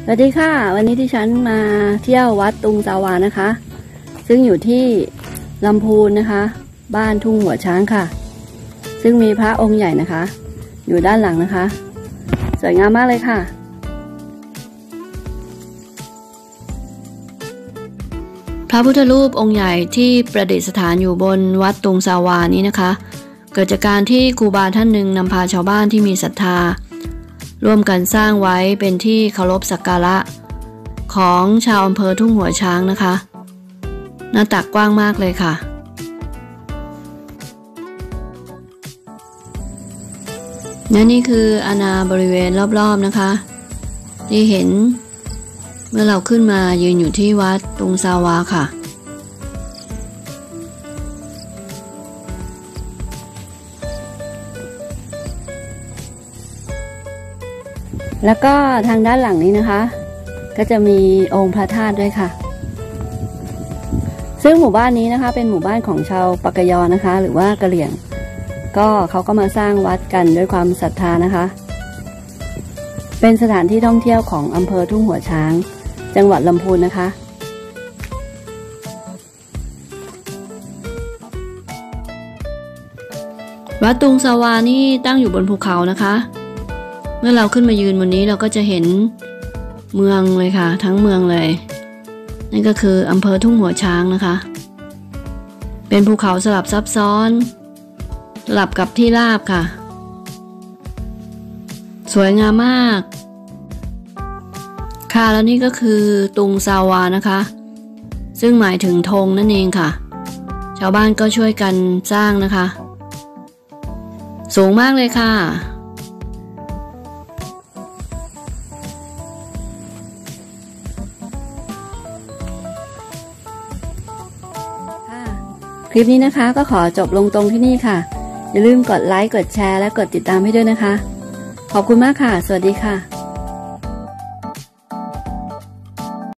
สวัสดีค่ะวันนี้ที่ฉันมาเที่ยววัดตุงสาวานะคะซึ่งอยู่ที่ลำพูนนะคะบ้านทุ่งหัวช้างค่ะซึ่งมีพระองค์ใหญ่นะคะอยู่ด้านหลังนะคะสวยงามมากเลยค่ะพระพุทธรูปองค์ใหญ่ที่ประดิษฐานอยู่บนวัดตุงสาวานี้นะคะเกิดจากการที่ครูบาท่านหนึ่งนำพาชาวบ้านที่มีศรัทธาร่วมกันสร้างไว้เป็นที่เคารพสักการะของชาวอำเภอทุ่งหัวช้างนะคะหน้าตักกว้างมากเลยค่ะและนี่คืออาณาบริเวณรอบๆนะคะที่เห็นเมื่อเราขึ้นมายืนอยู่ที่วัดตุงสาวาค่ะแล้วก็ทางด้านหลังนี้นะคะก็จะมีองค์พระธาตุด้วยค่ะซึ่งหมู่บ้านนี้นะคะเป็นหมู่บ้านของชาวปากยอนะคะหรือว่ากะเหรี่ยงก็เขาก็มาสร้างวัดกันด้วยความศรัทธานะคะเป็นสถานที่ท่องเที่ยวของอำเภอทุ่งหัวช้างจังหวัดลำพูนนะคะวัดตุงสาวานี่ตั้งอยู่บนภูเขานะคะเมื่อเราขึ้นมายืนบนนี้เราก็จะเห็นเมืองเลยค่ะทั้งเมืองเลยนั่นก็คืออำเภอทุ่งหัวช้างนะคะเป็นภูเขาสลับซับซ้อนสลับกับที่ราบค่ะสวยงามมากค่ะแล้วนี่ก็คือตุงสาวานะคะซึ่งหมายถึงธงนั่นเองค่ะชาวบ้านก็ช่วยกันสร้างนะคะสูงมากเลยค่ะคลิปนี้นะคะก็ขอจบลงตรงที่นี่ค่ะอย่าลืมกดไลค์กดแชร์และกดติดตามให้ด้วยนะคะขอบคุณมากค่ะสวัสดีค่ะ